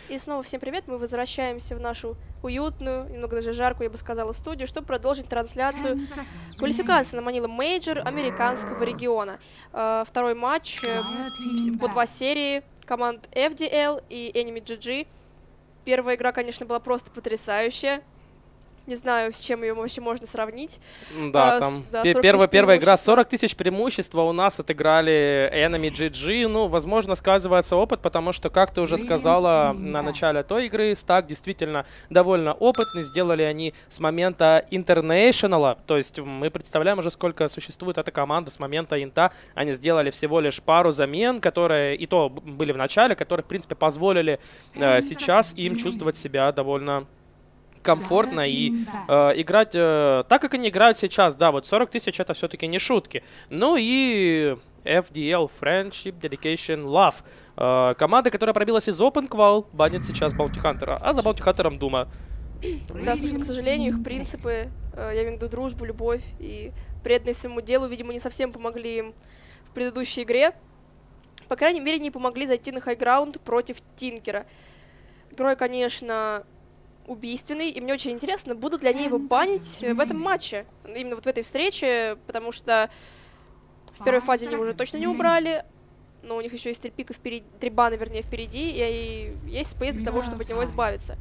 И снова всем привет, мы возвращаемся в нашу уютную, немного даже жаркую, я бы сказала, студию, чтобы продолжить трансляцию квалификации на Manila Major американского региона. Второй матч по 2 серии команд FDL и Enemy GG. Первая игра, конечно, была просто потрясающая. Не знаю, с чем ее вообще можно сравнить. Да, там первая игра 40 тысяч преимущества у нас отыграли Enemy GG. Ну, возможно, сказывается опыт, потому что, как ты уже сказала на начале той игры, Stag действительно довольно опытный. Сделали они с момента International, то есть мы представляем уже, сколько существует эта команда с момента Инта. Они сделали всего лишь пару замен, которые и то были в начале, которые, в принципе, позволили сейчас им чувствовать себя довольно комфортно и играть так, как они играют сейчас. Да, вот 40 тысяч это все-таки не шутки. Ну и FDL, Friendship, Dedication, Love. Команда, которая пробилась из Open Qual, банит сейчас Bounty Hunter, а за Bounty Hunter Дума. Да, слушай, к сожалению, их принципы, я имею в виду дружбу, любовь и преданность своему делу, видимо, не совсем помогли им в предыдущей игре. По крайней мере, не помогли зайти на хайграунд против Тинкера. Герой, конечно, убийственный, и мне очень интересно, будут ли они его банить в этом матче, именно вот в этой встрече, потому что в первой фазе они уже точно не убрали, но у них еще есть 3 пика впереди, 3 бана, вернее, впереди, и есть спейс для того, чтобы от него избавиться.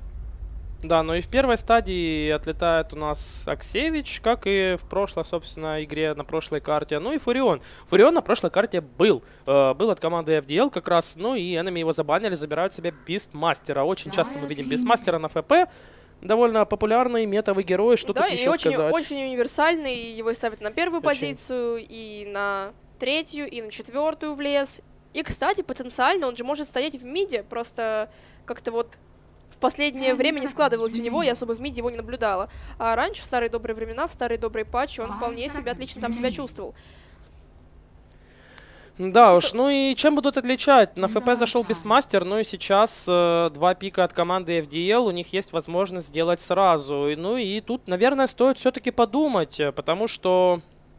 Да, но и в первой стадии отлетает у нас Аксевич, как и в прошлой, собственно, игре на прошлой карте. Ну и Фурион. Фурион на прошлой карте был от команды FDL как раз. Ну и Enemy его забанили, забирают себе Бистмастера. Очень часто мы видим Бистмастера на ФП. Довольно популярный метовый герой, что тут еще сказать. Да, и очень универсальный. Его ставят на первую позицию, и на 3-ю, и на 4-ю в лес. И, кстати, потенциально он же может стоять в миде, просто как-то вот в последнее время не складывалось у него, я особо в миде его не наблюдала. А раньше, в старые добрые времена, в старые добрые патчи, он вполне себя отлично там себя чувствовал. Да уж, ну и чем будут отличать? На ФП зашел Бестмастер, ну и сейчас 2 пика от команды FDL, у них есть возможность сделать сразу. Ну и тут, наверное, стоит все-таки подумать, потому что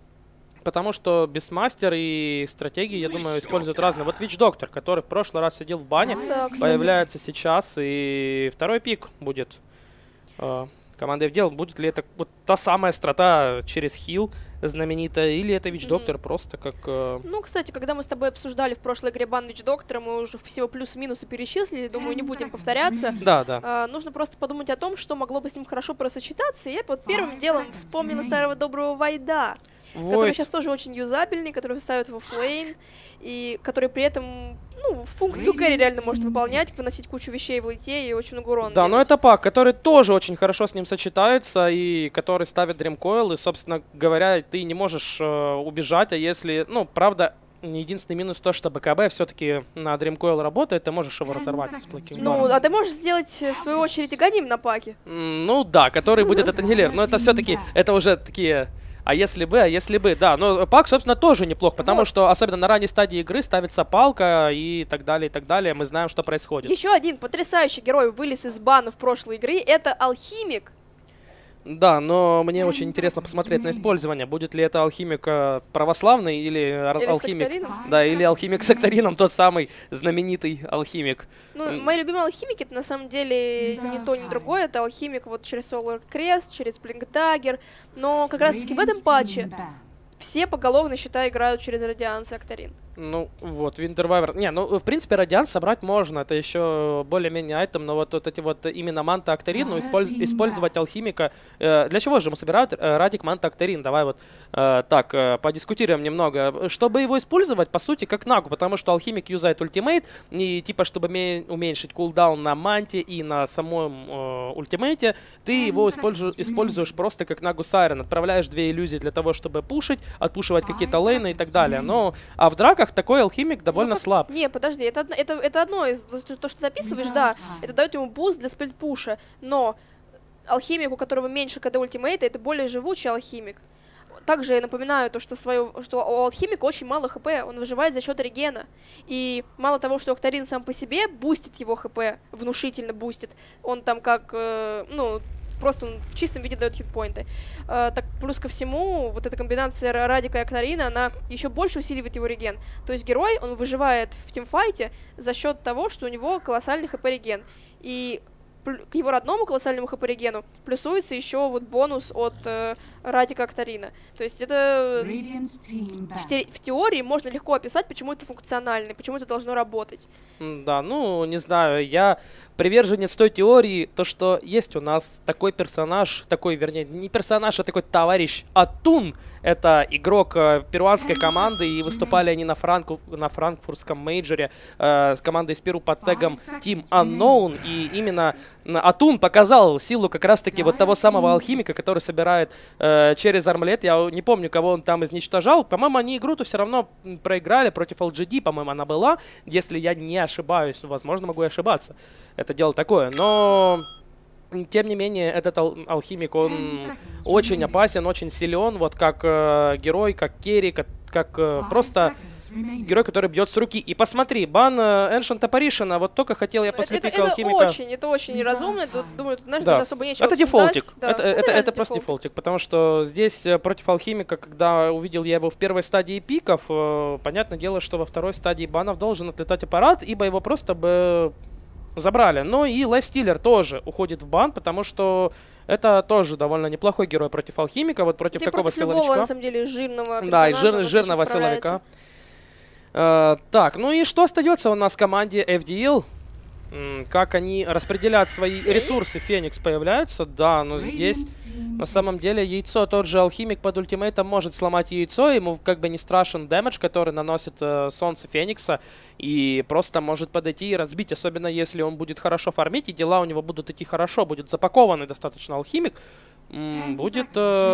Бестмастер и стратегии, я думаю, используют разные. Вот Witch Doctor, который в прошлый раз сидел в бане, да, появляется сейчас, и второй пик будет команда FDL. Будет ли это вот та самая страта через хил знаменитая, или это Witch Doctor просто как... Ну, кстати, когда мы с тобой обсуждали в прошлой игре бан Witch Doctor, мы уже всего плюс-минусы перечислили, думаю, не будем повторяться. Да. Нужно просто подумать о том, что могло бы с ним хорошо просочетаться, и я вот первым делом вспомнила старого доброго Вайда, который сейчас тоже очень юзабельный, который ставят в оффлейн, и который при этом, ну, функцию кэрри реально может выполнять, выносить кучу вещей в лейте и очень много урона. Да, но это пак, который тоже очень хорошо с ним сочетается, и который ставит Dreamcoil, и, собственно говоря, ты не можешь убежать, а если, ну, правда, единственный минус то, что БКБ все-таки на Dreamcoil работает, ты можешь его разорвать с плохим ударом. Ну, а ты можешь сделать, в свою очередь, и Ганим на паке? Ну да, который будет это Нилер, но это все-таки, это уже такие... А если бы, да. Но пак, собственно, тоже неплох, потому что, особенно на ранней стадии игры, ставится палка и так далее, и так далее. Мы знаем, что происходит. Еще один потрясающий герой вылез из бана в прошлой игре. Это Алхимик. Да, но мне очень интересно посмотреть на использование. Будет ли это алхимик православный или алхимик... Да, или алхимик с Акторином, тот самый знаменитый алхимик. Ну, мои любимые алхимики, это на самом деле ни то, ни другое. Это алхимик вот через Solar Crest, через Blink Dagger. Но как раз таки в этом патче все поголовно, считай, играют через Радианс и Акторин. Ну, вот, Винтервайвер. Не, ну, в принципе, Радианс собрать можно. Это еще более-менее айтем, но вот эти вот именно Манта Акторин, ну, использовать алхимика. Для чего же мы собирают Радик Манта Акторин? Давай вот так, подискутируем немного. Чтобы его использовать, по сути, как Нагу, потому что алхимик юзает ультимейт, и типа, чтобы уменьшить кулдаун на Манте и на самом ультимейте, ты его используешь просто как Нагу Сайрен. Отправляешь 2 иллюзии для того, чтобы пушить, отпушивать какие-то лейны и так далее. Но, а в драках такой алхимик довольно слаб. Не, подожди, это одно из... То, что ты описываешь, да, это дает ему буст для сплитпуша, но алхимик, у которого меньше КД ультимейта, это более живучий алхимик. Также я напоминаю то, что у алхимика очень мало хп, он выживает за счет регена. И мало того, что Акторин сам по себе бустит его хп, внушительно бустит, он там как, ну, просто он в чистом виде дает хитпоинты. Так, плюс ко всему, вот эта комбинация Радика и Акторина, она еще больше усиливает его реген. То есть герой, он выживает в тимфайте за счет того, что у него колоссальный хп-реген. И к его родному колоссальному хп-регену плюсуется еще вот бонус от Радика Акторина. То есть это в теории можно легко описать, почему это функционально, почему это должно работать. Да, ну, не знаю, я приверженец той теории, то, что есть у нас такой персонаж, такой, вернее, не персонаж, а такой товарищ Атун. Это игрок перуанской команды, и выступали они на франкфуртском мейджоре с командой из Перу под тегом Team Unknown. И именно Атун показал силу как раз-таки вот того самого алхимика, который собирает через армлет. Я не помню, кого он там изничтожал. По-моему, они игру-то все равно проиграли против LGD, по-моему, она была, если я не ошибаюсь. Возможно, могу и ошибаться. Это дело такое, но... Тем не менее, этот алхимик, он очень опасен, очень силен, вот как герой, как керри, как просто герой, который бьет с руки. И посмотри, бан Ancient Apparition, вот только хотел я посвятить алхимика. Это очень неразумно, думаю, тут, знаешь, даже особо нечего Это дефолтик, да. это просто дефолтик, потому что здесь против алхимика, когда увидел я его в первой стадии пиков, понятное дело, что во второй стадии банов должен отлетать аппарат, ибо его просто бы... забрали. Но и Лайфстиллер тоже уходит в бан, потому что это тоже довольно неплохой герой против алхимика, вот против такого силовичка. Любого, на самом деле, жирного персонажа. Да, и жирного силовика. Так, ну и что остается у нас в команде FDL? Как они распределяют свои ресурсы. Феникс появляется, да, но здесь на самом деле яйцо, тот же алхимик под ультимейтом может сломать яйцо, ему как бы не страшен дэмэдж, который наносит солнце Феникса, и просто может подойти и разбить, особенно если он будет хорошо фармить, и дела у него будут идти хорошо, будет запакованный достаточно алхимик, будет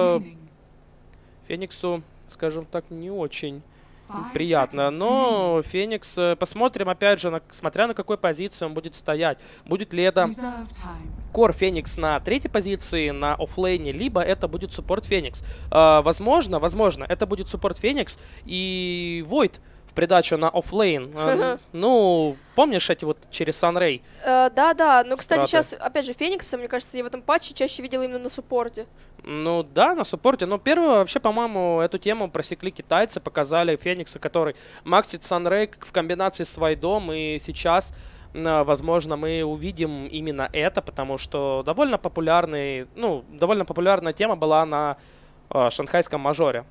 Фениксу, скажем так, не очень приятно. Но Феникс, посмотрим опять же, смотря на какой позиции он будет стоять. Будет ли это Кор Феникс на третьей позиции, на оффлейне, либо это будет суппорт Феникс. Возможно, это будет суппорт Феникс и Void в придачу на оффлейн. Ну, помнишь эти вот через Sunray? Да. Но, кстати, сейчас, опять же, Феникса, мне кажется, я в этом патче чаще видела именно на суппорте. Ну да, на суппорте. Но первое, вообще, по-моему, эту тему просекли китайцы, показали Феникса, который максит Sunray в комбинации с Вайдом, и сейчас, возможно, мы увидим именно это, потому что довольно популярная тема была на шанхайском мажоре.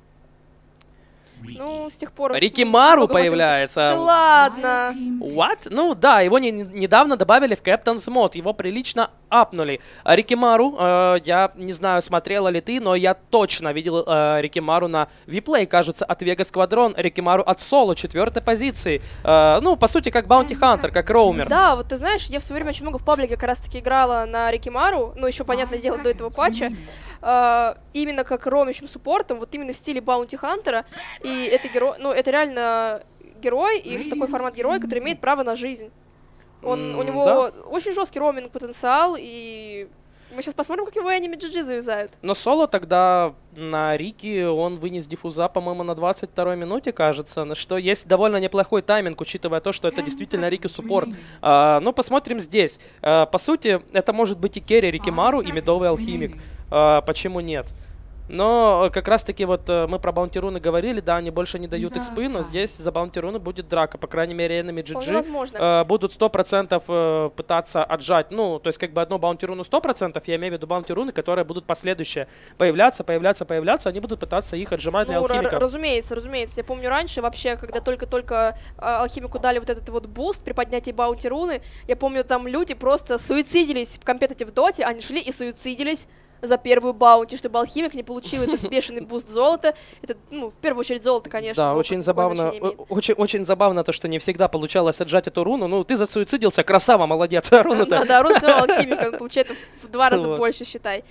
Ну, с тех пор... Рикимару появляется. Да ладно! What? Ну да, его недавно добавили в Captain's Mod, его прилично апнули. Рикимару, я не знаю, смотрела ли ты, но я точно видел Рикимару на виплей, кажется, от Vega Squadron, Рикимару от Соло, 4-й позиции. Ну, по сути, как Bounty Hunter, как роумер. Да, вот ты знаешь, я в свое время очень много в паблике как раз-таки играла на Рикимару, ну, еще, понятное дело, до этого патча. Именно как роумящим суппортом, вот именно в стиле Bounty Hunter. И это герой, ну, это реально герой, и в такой формат героя, который имеет право на жизнь. У него очень жесткий роуминг потенциал, и мы сейчас посмотрим, как его Enemy GG завязают. Но Соло тогда на Рике, он вынес диффуза, по-моему, на 22-й минуте, кажется, на что есть довольно неплохой тайминг, учитывая то, что это действительно Рики суппорт. Но посмотрим здесь. По сути, это может быть и керри Рикимару, и медовый алхимик. Почему нет? Но как раз-таки вот мы про баунти-руны говорили, да, они больше не дают экспы, но здесь за баунти-руны будет драка. По крайней мере, Enemy GG будут 100% пытаться отжать. Ну, то есть как бы одну баунти-руну 100%, я имею в виду баунти-руны, которые будут последующие появляться, они будут пытаться их отжимать для алхимика. Разумеется. Я помню раньше вообще, когда только-только алхимику дали вот этот вот буст при поднятии баунти-руны, я помню, там люди просто суицидились в компетитив доте, они шли и суицидились за первую баунти, чтобы алхимик не получил этот бешеный буст золота. Это, ну, в первую очередь золото, конечно. Да, очень забавно. Очень забавно то, что не всегда получалось отжать эту руну. Ну, ты засуицидился, красава, молодец. Да, руна своего алхимика, он получает в 2 раза больше, считай.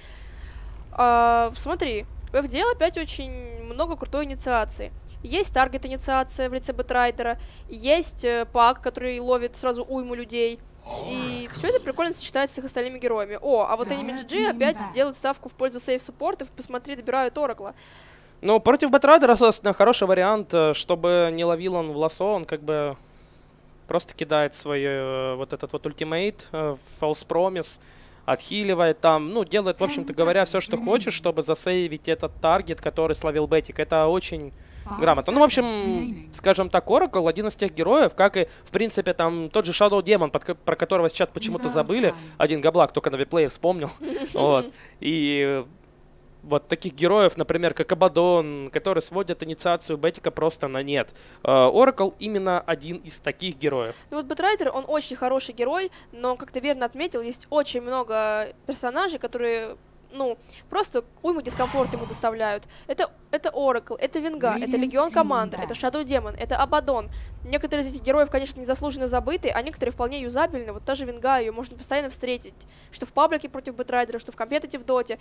Смотри, в FDL опять очень много крутой инициации. Есть таргет инициация в лице Бэтрайдера, есть пак, который ловит сразу уйму людей. И все это прикольно сочетается с их остальными героями. А вот Enemy GG опять делают ставку в пользу сейф-суппорта, посмотри, добирают Оракла. Ну, против Бэтрайдера, собственно, хороший вариант, чтобы не ловил он в лосо, он как бы просто кидает свой вот этот вот ультимейт, False Promise, отхиливает там, ну, делает, в общем-то говоря, все, что хочет, чтобы засейвить этот таргет, который словил Бетик. Это очень грамотно. Ну, в общем, скажем так, Oracle один из тех героев, как и, в принципе, там тот же Shadow Demon, про которого сейчас почему-то забыли. Один Габлак только на виплее вспомнил. Вот. И вот таких героев, например, как Абадон, которые сводят инициацию Бетика просто на нет. Oracle именно один из таких героев. Ну вот Бэтрайдер, он очень хороший герой, но, как ты верно отметил, есть очень много персонажей, которые, ну, просто уйму дискомфорт ему доставляют. Это Oracle, это Венга, это Легион Командер, это Shadow Demon, это Абадон. Некоторые из этих героев, конечно, незаслуженно забыты, а некоторые вполне юзабельны. Вот та же Венга, ее можно постоянно встретить, что в паблике против Бэтрайдера, что в компетитив доте.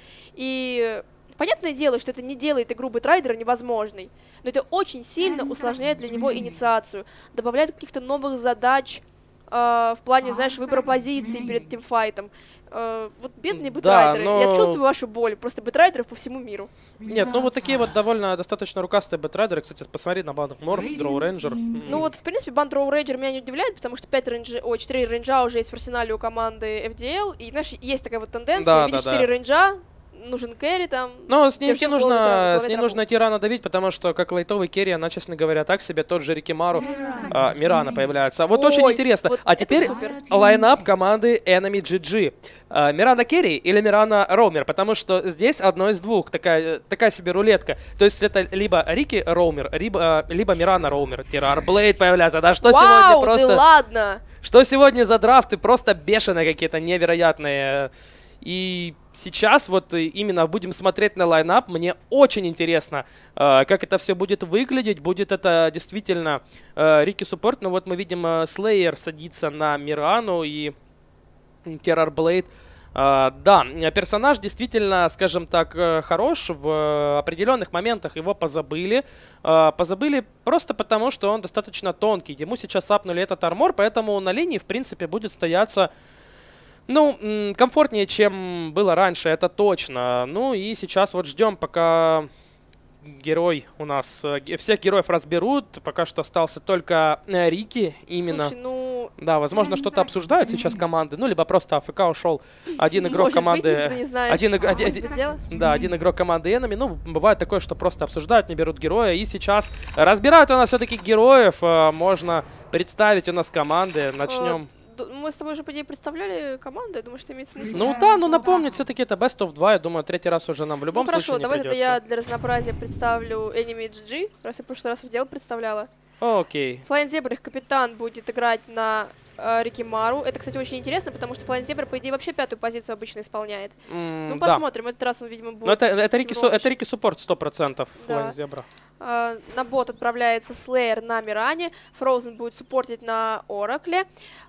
И понятное дело, что это не делает игру Бэтрайдера невозможной, но это очень сильно усложняет для него инициацию, добавляет каких-то новых задач в плане, знаешь, выбора позиций перед тимфайтом. Вот бедные Бэтрайдеры. Да, но... Я чувствую вашу боль, просто Бэтрайдеров по всему миру. Нет, ну вот такие вот довольно достаточно рукастые Бэтрайдеры. Кстати, посмотри на банду Морф, Дроу Рейнджер. Ну вот, в принципе, банд Дроу Рейнджер меня не удивляет, потому что 4 рейнджа уже есть в арсенале у команды FDL, и, знаешь, есть такая вот тенденция, видишь 4 рейнджа, нужен керри там. Но с ней нужно Тирана давить, потому что как лайтовый керри, она, честно говоря, так себе. Тот же Рикимару, Мирана появляется. Вот очень интересно. Вот а теперь лайнап команды Enemy GG. Мирана керри или Мирана роумер? Потому что здесь одно из двух. Такая себе рулетка. То есть это либо Рики роумер, либо Мирана роумер. Тирар Блейд появляется. Да что сегодня просто... Вау, ладно! Что сегодня за драфты? Просто бешеные какие-то, невероятные. И сейчас вот именно будем смотреть на лайнап. Мне очень интересно, как это все будет выглядеть. Будет это действительно Рики суппорт. Но вот мы видим, Слеер садится на Мирану и Террор Блейд. Да, персонаж действительно, скажем так, хорош. В определенных моментах его позабыли. Позабыли просто потому, что он достаточно тонкий. Ему сейчас апнули этот армор, поэтому на линии, в принципе, будет стояться... Ну, комфортнее, чем было раньше, это точно. Ну и сейчас вот ждем, пока герой у нас... Всех героев разберут. Пока что остался только Рики именно. Слушай, ну... Да, возможно, что-то обсуждают сейчас команды. Ну, либо просто АФК ушел. Один игрок команды... Один игрок команды Enemy. Ну, бывает такое, что просто обсуждают, не берут героя. И сейчас разбирают у нас все-таки героев. Можно представить у нас команды. Начнем... Мы с тобой уже, по идее, представляли команду, я думаю, что имеет смысл. Ну да, но напомнить все-таки это Best of 2, я думаю, третий раз уже нам в любом случае не давай придется. Я для разнообразия представлю Enemy GG, раз я в прошлый раз FDL представляла. Окей. Flying Zebra, их капитан, будет играть на Рикимару. Это, кстати, очень интересно, потому что Flying Zebra, по идее, вообще 5-ю позицию обычно исполняет. Ну, посмотрим, этот раз он, видимо, будет... Но это Рики суппорт 100%, Flying Zebra. На бот отправляется Слеер на Миране, Фроузен будет суппортить на Оракле,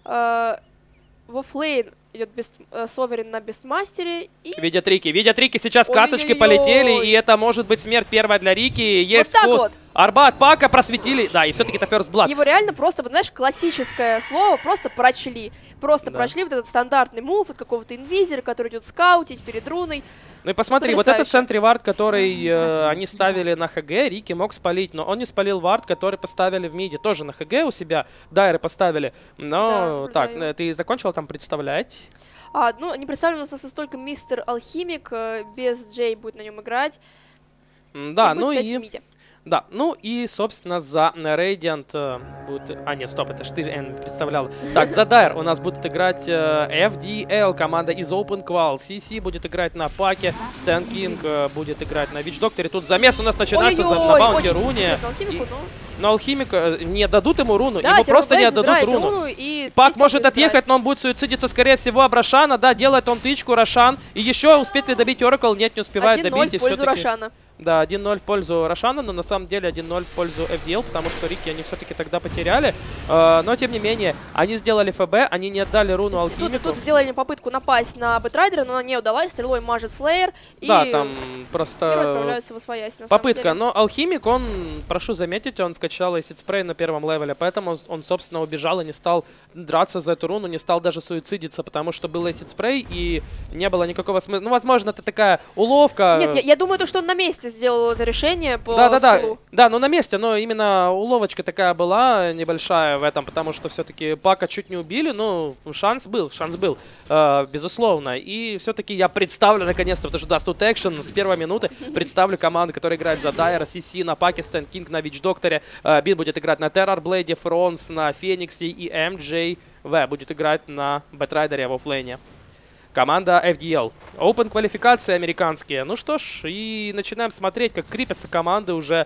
во флейн идет Соверин на Бестмастере. И... Видят Рики, сейчас касочки полетели, и это может быть смерть первая для Рики. Есть вот так вот. Арба от Пака просветили, да, и все-таки это First Blood. Его реально просто, вот, знаешь, классическое слово, просто прочли. Просто прочли вот этот стандартный мув от какого-то инвизера, который идет скаутить перед руной. Ну и посмотри, вот этот сентри вард, который они ставили на ХГ, Рики мог спалить, но он не спалил вард, который поставили в миде. Тоже на ХГ у себя дайры поставили. Но так, ты закончила там представлять? Ну, не представлен у нас только мистер Алхимик, без Джей будет на нем играть. Да, ну и... Да, ну и, собственно, за Radiant будет... нет, стоп, это ж ты представлял. Так, за Дайр у нас будет играть FDL, команда из Open Qual. CC будет играть на Паке, Стэн Кинг будет играть на Вич Докторе. Тут замес у нас начинается на баунке руне. Но Алхимик не дадут ему руну, ему просто не отдадут руну. Пак может отъехать, но он будет суицидиться, скорее всего, об Рошана. Да, делает он тычку, Рошан. И еще успеет ли добить Oracle? Нет, не успевает добить. 1-0 в пользу Рошана. Да, 1-0 в пользу Рошана, но на самом деле 1-0 в пользу FDL, потому что Рики они все-таки тогда потеряли. Но, тем не менее, они сделали ФБ, они не отдали руну Алхимику. Тут сделали попытку напасть на Бэтрайдера, но она не удалась. Стрелой мажет Слеер. Да, там просто... Герой отправляются в освоясь, на попытка, самом деле. но Алхимик, он, прошу заметить, он вкачал Acid Spray на первом левеле, поэтому он, собственно, убежал и не стал драться за эту руну, не стал даже суицидиться, потому что был Acid Spray и не было никакого смысла. Ну, возможно, это такая уловка. Нет, я думаю, что он на месте сделал это решение по скиллу. Да, но на месте, но именно уловочка такая была небольшая в этом, потому что все-таки Пака чуть не убили, ну, шанс был, безусловно. И все-таки я представлю, наконец-то, потому что Dust to Action с первой минуты представлю команду, которая играет за Дайра, CC на Паке, Стэн Кинг на Вич Докторе, Бин будет играть на Terrorblade, Фронс на Фениксе и MJV будет играть на Бэтрайдере в оффлейне. Команда FDL. Open квалификации американские. Ну что ж, и начинаем смотреть, как крепятся команды уже.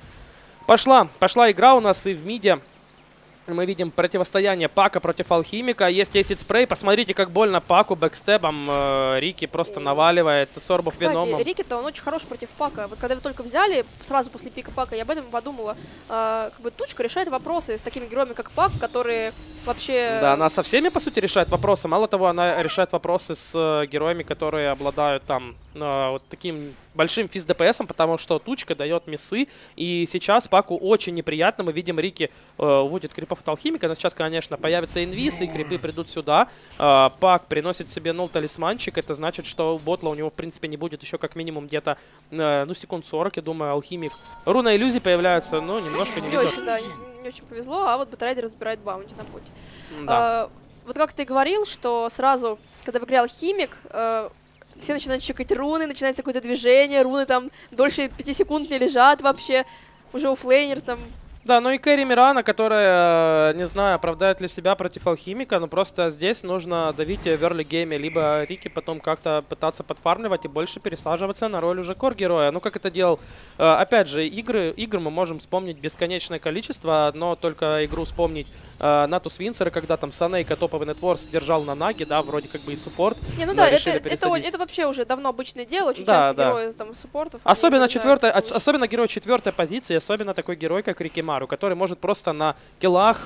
Пошла игра у нас и в миде. Мы видим противостояние Пака против Алхимика. Есть Acid Spray. Посмотрите, как больно Паку бэкстебом. Рики просто наваливает Сорбов Веномом. Кстати, Рики-то он очень хорош против Пака. Вот когда вы только взяли, сразу после пика Пака, я об этом подумала. Как бы Тучка решает вопросы с такими героями, как Пак, которые вообще... Да, она со всеми, по сути, решает вопросы. Мало того, она решает вопросы с героями, которые обладают там вот таким большим физ-ДПСом, потому что Тучка дает миссы. И сейчас Паку очень неприятно. Мы видим, Рики уводит крипов от Алхимика. Но сейчас, конечно, появится инвиз, и крипы придут сюда. Пак приносит себе талисманчик. Это значит, что ботла у него, в принципе, не будет еще как минимум где-то, ну, секунд 40, я думаю, Алхимик. Руна иллюзий появляются, но немножко не везет. Да, не очень повезло, а вот Бэтрайдер разбирает баунти на пути. Да. Вот как ты говорил, что сразу, когда в игре Алхимик, все начинают чекать руны, начинается какое-то движение, руны там дольше 5 секунд не лежат вообще, уже оффлейнер там... Да, ну и Кэрри Мирана, которая, не знаю, оправдает ли себя против Алхимика, но просто здесь нужно давить в early гейме, либо Рики потом как-то пытаться подфармливать и больше пересаживаться на роль уже кор-героя. Ну, как это делал, опять же, игры мы можем вспомнить бесконечное количество, но только игру вспомнить Натус Винсера, когда там Санейка топовый нетворс держал на наге, да, вроде как бы и суппорт. Не, ну да, это вообще уже давно обычное дело, очень часто герои там суппортов. Особенно герой 4-й позиции, особенно такой герой, как Рики Мару, который может просто на киллах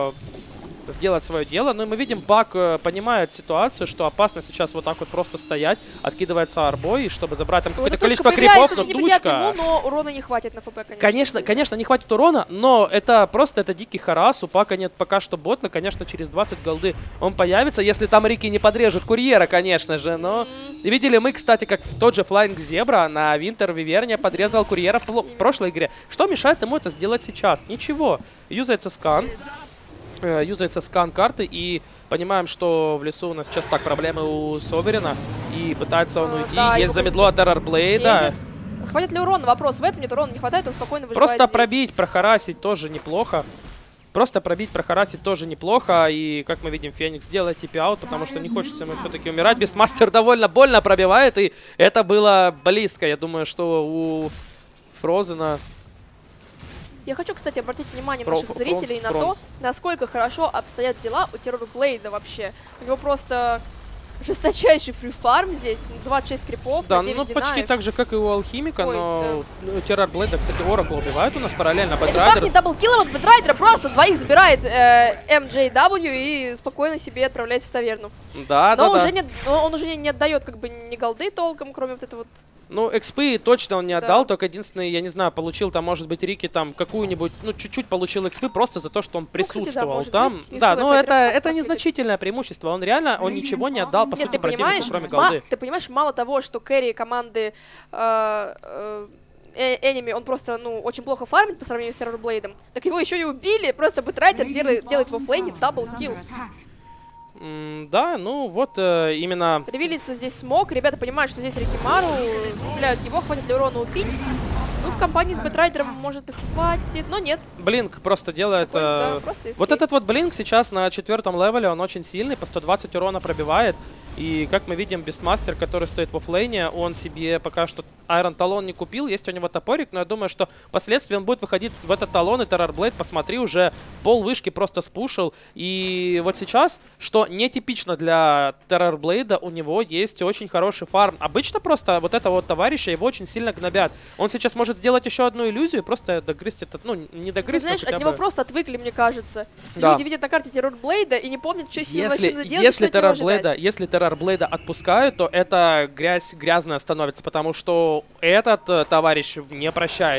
сделать свое дело. Ну и мы видим, Пак понимает ситуацию, что опасно сейчас вот так вот просто стоять, откидывается арбой, чтобы забрать там какое-то количество крипов, но Тучка... но урона не хватит на ФП, конечно. Конечно, не хватит урона, но это просто дикий харас. У Пака нет пока что ботна, конечно, через 20 голды он появится, если там Рики не подрежет курьера, конечно же, но... Видели мы, кстати, как тот же Flying Zebra на Винтер Виверне подрезал курьера в прошлой игре. Что мешает ему это сделать сейчас? Ничего. Юзается скан карты, и понимаем, что в лесу у нас сейчас так проблемы у Соверина, и пытается он уйти. Да, есть замедло от Terrorblade. Хватит ли урона? Вопрос в этом, нет урона не хватает, он спокойно выживает. Просто здесь. пробить, прохарасить тоже неплохо. И, как мы видим, Феникс делает типи-аут, потому что не хочется ему все-таки умирать. Бестмастер довольно больно пробивает, и это было близко. Я думаю, что у Фрозена... Я хочу, кстати, обратить внимание наших зрителей на то, насколько хорошо обстоят дела у Террорблейда вообще. У него просто жесточайший фрифарм здесь, 26 крипов, да, на 9 ну почти так же, как и у Алхимика, но да. Террорблейда, кстати, Оракл убивает у нас параллельно Бэтрайдер. Это пахнет даблкиллом от Бэтрайдера, просто двоих забирает MJW и спокойно себе отправляется в таверну. Да, но он уже не отдает как бы ни голды толком, кроме вот этого вот. Ну, экспы точно он не отдал, только единственный, я не знаю, получил там, может быть, Рики там какую-нибудь, ну, чуть-чуть получил экспы просто за то, что он присутствовал кстати, там. Быть, да, ну это незначительное преимущество, он реально, он ничего не отдал, по сути, противнику, кроме голды. Ты понимаешь, мало того, что кэрри команды Enemy, он просто, ну, очень плохо фармит по сравнению с Террорблейдом, так его еще и убили, просто Бэтрайдер делает в оффлейне даблкилл. Да, ну вот именно... Ревелится здесь смог, ребята понимают, что здесь Рикимару, цепляют его, хватит ли урона убить. Ну, в компании с Бэтрайдером, может, и хватит, но нет. Блинк просто делает... просто вот этот вот Блинк сейчас на 4-м левеле, он очень сильный, по 120 урона пробивает. И, как мы видим, Бестмастер, который стоит в оффлейне, он себе пока что Айрон Талон не купил. Есть у него топорик, но я думаю, что впоследствии он будет выходить в этот талон, и Террорблейд, посмотри, уже пол вышки просто спушил. И вот сейчас, что нетипично для Террорблейда, у него есть очень хороший фарм. Обычно просто вот этого вот товарища его очень сильно гнобят. Он сейчас может сделать еще одну иллюзию, просто догрызть этот, ну, не догрызть, знаешь, от него просто отвыкли, мне кажется. Да. Люди видят на карте Террорблейда и не помнят, что с ним вообще делать, если Террорблейда отпускают, то это грязная становится, потому что этот товарищ не прощает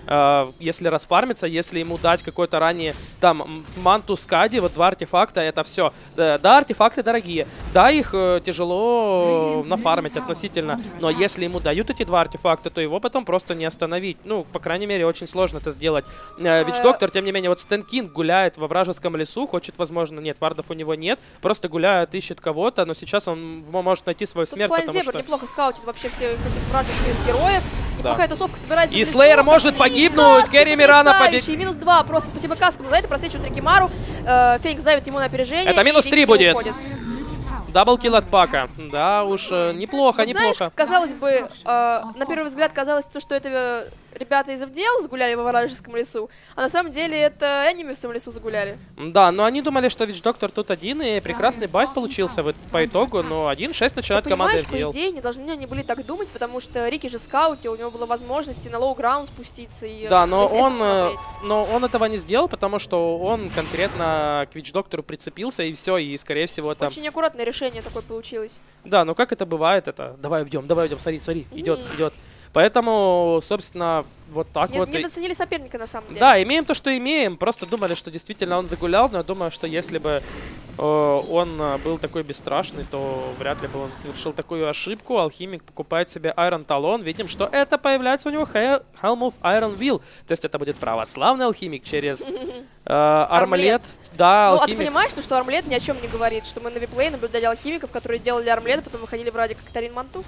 если расфармится, если ему дать какой-то ранее там манту Скади, вот 2 артефакта, это все. Да, артефакты дорогие, да, их тяжело нафармить относительно, но если ему дают эти 2 артефакта, то его потом просто не остановить. Ну, по крайней мере, очень сложно это сделать. Вич-доктор, тем не менее, вот Стэн Кинг гуляет во вражеском лесу, хочет, возможно, нет, вардов у него нет, просто гуляет, ищет кого-то, но сейчас он может найти свою смерть, потому что... неплохо скаутит вообще всех этих вражеских героев. Неплохая тусовка собирается. И Слеер может погибнуть, Керри Мирана победит. И -2, просто спасибо Каскому за это, просвечивает Рикимару. Феникс давит ему на опережение. Это -3 будет. Даблкил от Пака. Да уж, неплохо, вот, неплохо. Знаешь, казалось бы, на первый взгляд казалось, что это ребята из FDL загуляли во вражеском лесу, а на самом деле это Enemy в лесу загуляли. Да, но они думали, что Вич-доктор тут один, и прекрасный байт получился по итогу, но 1-6 начинает команда FDL. По идее, они были так думать, потому что Рики же скаутил, у него была возможность на лоу-граунд спуститься и... Да, но он этого не сделал, потому что он конкретно к Вич-доктору прицепился, и все, и скорее всего там... Очень аккуратное решение такое получилось. Да, но как это бывает, это... Давай уйдем, смотри, идет. Поэтому, собственно, вот так вот. Недооценили соперника, на самом деле. Да, имеем то, что имеем. Просто думали, что действительно он загулял, но я думаю, что если бы он был такой бесстрашный, то вряд ли бы он совершил такую ошибку. Алхимик покупает себе Iron Talon. Видим, что это появляется у него Helm of Iron Will. То есть это будет православный алхимик через армлет. Да, алхимик. Ну, а ты понимаешь, что армлет ни о чем не говорит? Что мы на виплее наблюдали алхимиков, которые делали армлет, а потом выходили вроде как Тарин Манту?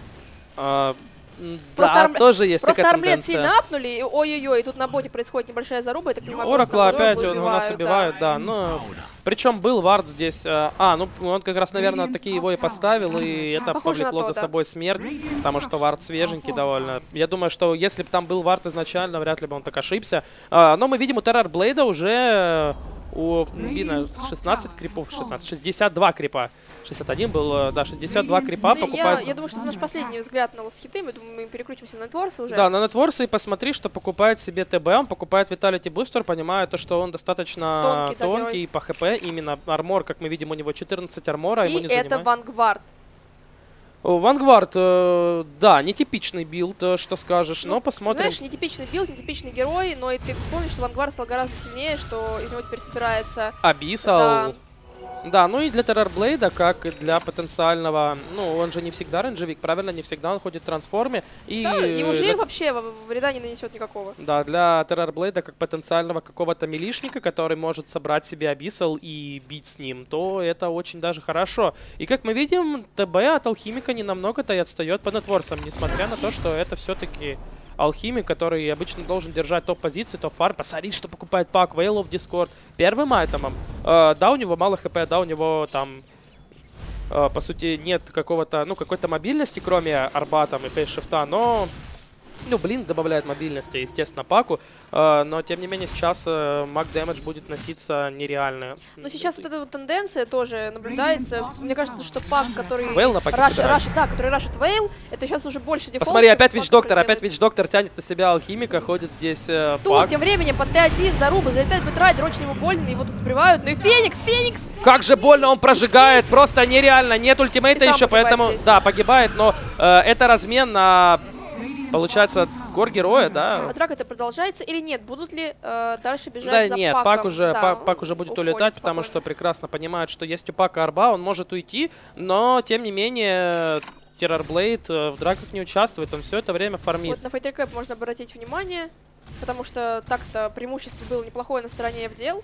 Да, тоже есть такая тенденция. Просто армлет сильно апнули, и ой-ой-ой, и тут на боте происходит небольшая заруба, я так понимаю, Оракла опять у нас убивают, да. Ну, причем был вард здесь. Ну он как раз, наверное, такие его и поставил, и это повлекло за собой смерть, потому что вард свеженький довольно. Я думаю, что если бы там был вард изначально, вряд ли бы он так ошибся. Но мы видим у Террорблейда уже... У Бина 16 крипов, 62 крипа. 61 был, да, 62 крипа покупается. Я думаю, что это наш последний взгляд на лосхиты, мы думаем, мы переключимся на Нетворса уже. Да, на Нетворса, и посмотри, что покупает себе ТБ, он покупает Vitality Booster, понимая то, что он достаточно тонкий по ХП, именно армор, как мы видим, у него 14 армора, ему не занимает. И это Вангвард. Вангвард, да, нетипичный билд, что скажешь, но посмотрим. Знаешь, нетипичный билд, нетипичный герой, но и ты вспомнишь, что Вангвард стал гораздо сильнее, что из него теперь собирается... Abyssal. Да, ну и для Террорблейда, как и для потенциального, ну, он же не всегда рейнджевик, правильно, не всегда он ходит в трансформе. И да, ему жир вообще вреда не нанесет никакого. Да, для Террорблейда, как потенциального какого-то милишника, который может собрать себе Abyssal и бить с ним, то это очень даже хорошо. И как мы видим, ТБ от Алхимика не намного-то и отстает по Нетворсам, несмотря на то, что это все-таки... Алхимик, который обычно должен держать топ-позиции, топ-фарм. Посмотри, что покупает Пак, Veil of Discord. Первым айтемом. Да, у него мало хп, да, у него там, по сути, нет какого-то, ну, какой-то мобильности, кроме арба там и фейс-шифта, но... Ну, Блинк добавляет мобильности, естественно, Паку, но, тем не менее, сейчас маг дэмэдж будет носиться нереально. Но сейчас вот эта вот тенденция тоже наблюдается. Мне кажется, что Пак, который который рашит Вейл, это сейчас уже больше дефолт. Посмотри, опять Вич-доктор тянет на себя алхимика, ходит здесь Тут, тем временем, под Т1 заруба, залетает Бэтрайдер, очень ему больно, его тут сбривают. Ну и Феникс! Как же больно он прожигает, просто нереально, нет ультимейта еще, поэтому, да, погибает, но это размен на... Получается, гор героя, да? А драка это продолжается или нет? Будут ли дальше бежать да, за нет, Паком? Пак уже будет улетать, потому что прекрасно понимает, что есть у Пака арба, он может уйти, но, тем не менее, Террорблейд в драках не участвует, он все это время фармит. Вот на Fighter Cap можно обратить внимание, потому что так-то преимущество было неплохое на стороне FDL.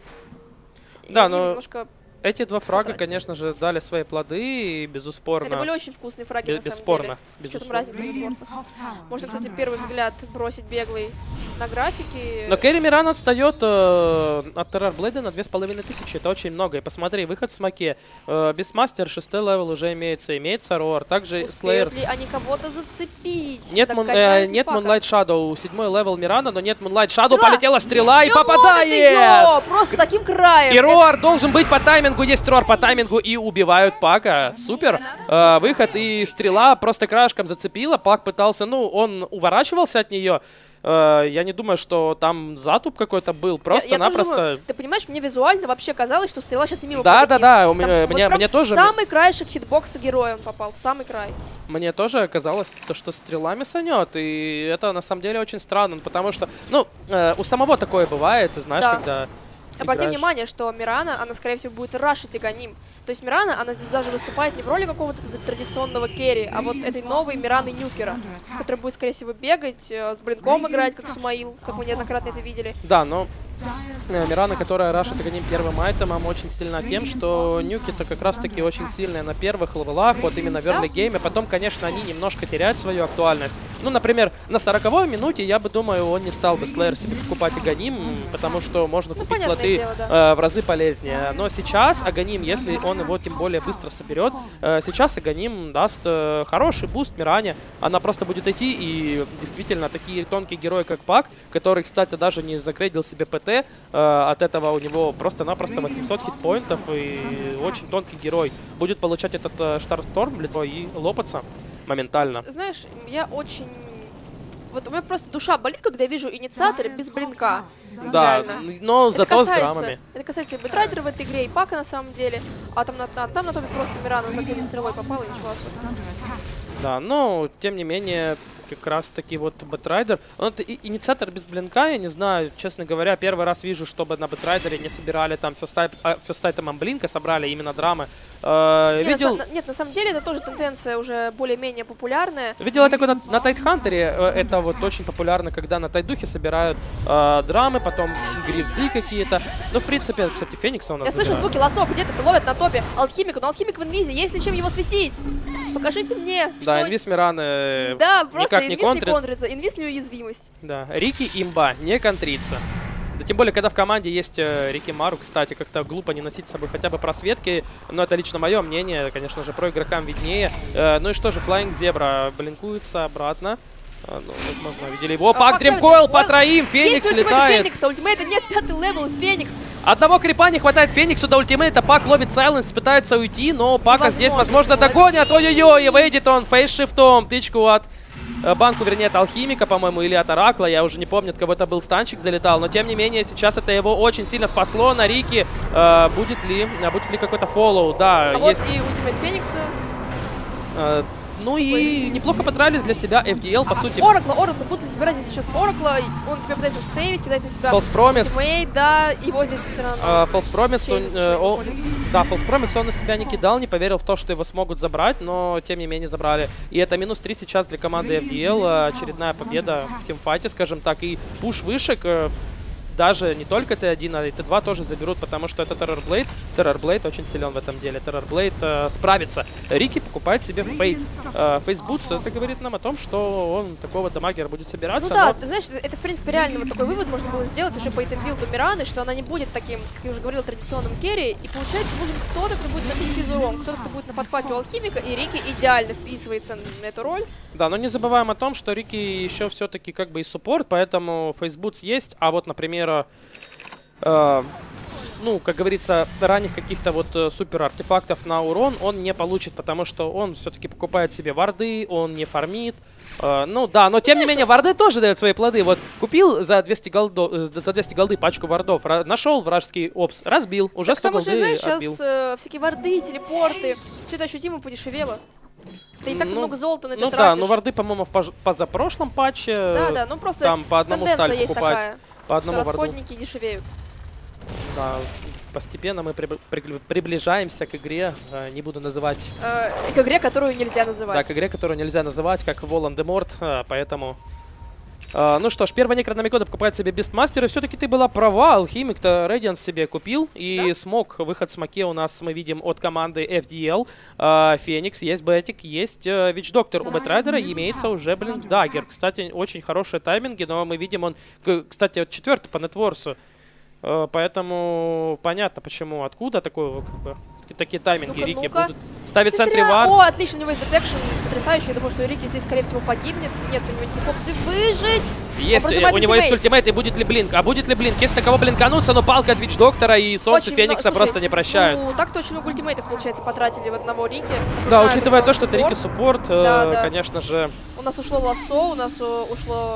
Да, но... Немножко... Эти два фрага, конечно же, дали свои плоды, и безуспорно... Это были очень вкусные фраги, на самом деле. С учетом разницы в Нетворсах. Можно, кстати, первый взгляд бросить беглый на графики. Но Керри Миран отстает от Террорблейда на 2500. Это очень много. И посмотри, выход в смоке. Бисмастер, 6-й левел уже имеется Рор. Также Слеер. Успеют ли они кого-то зацепить? Нет Moonlight Shadow. 7-й левел Мирана, но нет Moonlight Shadow. Полетела стрела и попадает! Просто таким краем. И Рор должен быть по таймингу. Есть Рор по таймингу и убивают Пака. Супер. Выход и стрела просто краешком зацепила. Пак пытался, ну, он уворачивался от нее. я не думаю, что там затуп какой-то был. Просто-напросто... Ты понимаешь, мне визуально вообще казалось, что стрела сейчас и мимо полетит. Да, вот мне тоже... самый краешек хитбокса героя он попал, в самый край. Мне тоже казалось, что стрелами санет, и это на самом деле очень странно, потому что, ну, у самого такое бывает, ты знаешь, когда... Обрати внимание, что Мирана, она, скорее всего, будет рашить Аганим. То есть Мирана, она здесь даже выступает не в роли какого-то традиционного керри, а вот этой новой Мираны Нюкера, которая будет, скорее всего, бегать, с блинком играть, как Смаил, как мы неоднократно это видели. Да, но Мирана, которая рашит Аганим первым айтемом, очень сильна тем, что Нюки-то как раз-таки очень сильная на первых левелах, вот именно в early гейме. Потом, конечно, они немножко теряют свою актуальность. Ну, например, на 40-й минуте, я бы думаю, он не стал бы Slayer себе покупать Аганим, потому что можно купить слоты в разы полезнее. Но сейчас Аганим, если он его тем более быстро соберет, сейчас Аганим даст хороший буст Миране. Она просто будет идти, и действительно такие тонкие герои, как Пак, который, кстати, даже не загрейдил себе ПТ, от этого у него просто-напросто 800 хитпоинтов, и очень тонкий герой будет получать этот Штарсторм в лицо и лопаться моментально. Знаешь, я очень... Вот у меня просто душа болит, когда я вижу инициаторы без блинка. Да, но зато с драмами. Это касается и Бэтрайдера в этой игре, и Пака на самом деле. А там на топе просто Мирана закрыли стрелой, попала, и ничего особенного. Да, но тем не менее, как раз таки вот Бэтрайдер. Инициатор без блинка, я не знаю, честно говоря, первый раз вижу, чтобы на Бэтрайдере не собирали там ферстайтемом блинка, собрали именно драмы. Нет, на самом деле это тоже тенденция уже более-менее популярная. Видел это на Тайтхантере, это вот очень популярно, когда на Тайдухе собирают драмы, потом грифзы какие-то. Ну, в принципе, кстати, Феникса у нас Я слышу звуки лосок, где-то ловят на топе Алхимика, но Алхимик в инвизе, есть ли чем его светить? Покажите мне, да, инвиз Мираны да, просто никак не контрится. Инвиз неуязвимость. Да, Рики имба, не контрится. Да тем более, когда в команде есть Рики Мару, кстати, как-то глупо не носить с собой хотя бы просветки. Но это лично мое мнение, конечно же, про игрокам виднее. Ну и что же, Flying Zebra блинкуется обратно. Ну, возможно, видели его. Пак Дримкойл по троим, Феникс летает. Феникса, ультимейта нет, 5-й левел, Феникс. Одного крипа не хватает Фениксу до ультимейта. Пак ловит сайленс, пытается уйти, но Пака здесь, возможно, догонят. Ой-ой-ой, и выйдет он фейс-шифтом. Тычку от банку, вернее, от Алхимика, по-моему, или от Оракла. Я уже не помню, от кого это был станчик залетал. Но, тем не менее, сейчас это его очень сильно спасло. На Рике будет ли какой-то фоллоу? Да, а есть. Вот и ультимейт Феникса. Ну и неплохо потратились для себя FDL, по сути. Оракла будут ли забирать здесь сейчас Оракла, он себя пытается сейвить, кидает на себя False Promise. Тиммейт, да, его здесь все равно... False Promise он на себя не кидал, не поверил в то, что его смогут забрать, но тем не менее забрали. И это -3 сейчас для команды FDL, очередная победа в тимфайте, скажем так, и пуш вышек. Даже не только Т1, а и Т2 тоже заберут, потому что это Terrorblade. Terrorblade очень силен в этом деле. Terrorblade справится. Рики покупает себе Фейсбутс. Это говорит нам о том, что он такого дамагера будет собираться. Ну да, ты знаешь, это в принципе реально вот такой вывод можно было сделать уже по итембилду Мираны, что она не будет таким, как я уже говорила, традиционным керри. И получается нужен кто-то, кто будет носить физурон, кто-то, кто будет на подхвате у Алхимика, и Рики идеально вписывается на эту роль. Да, но не забываем о том, что Рики еще все-таки как бы и суппорт, поэтому Фейсбутс есть, а вот, например, ну, как говорится, ранних каких-то вот супер артефактов на урон он не получит, потому что он все-таки покупает себе варды, он не фармит. Ну да, но тем не менее варды тоже дают свои плоды. Вот купил за 200 голды пачку вардов, нашел вражеский опс, разбил, уже 100 голды знаешь, отбил. Сейчас всякие варды, телепорты, все это ощутимо подешевело. Да и так много золота на это тратишь. Да, но варды, по-моему, в позапрошлом патче. Да, ну просто там по одному сталь есть покупать. Такая, по одному что расходники дешевеют. Да, постепенно мы приближаемся к игре, не буду называть... к игре, которую нельзя называть. Да, к игре, которую нельзя называть, как Волан-де-Морт, поэтому... Ну что ж, первый Некрономикода покупает себе Бестмастер, и все-таки ты была права, Алхимик-то Radiance себе купил, и смог, выход с Маке у нас мы видим от команды FDL, Феникс, есть Бэтик, есть Вич-Доктор, у Бэтрайдера имеется уже, блин, Даггер, кстати, очень хорошие тайминги, но мы видим он, кстати, 4-й по нетворсу, поэтому понятно почему, откуда такой, как бы, такие тайминги Рики будут ставить в центре вар. О, отлично, у него есть детекшн, потрясающий. Я думаю, что Рики здесь, скорее всего, погибнет. Нет, у него никаких опций выжить. Есть, у него есть ультимейт, и будет ли блинк? А будет ли блинк? Если на кого блинкануться, но палка от Вич-Доктора и Солнце Феникса просто не прощают. Ну, так-то очень много ультимейтов, получается, потратили в одного Рики. Да, учитывая то, что это Рики суппорт, конечно же. У нас ушло лассо, у нас ушло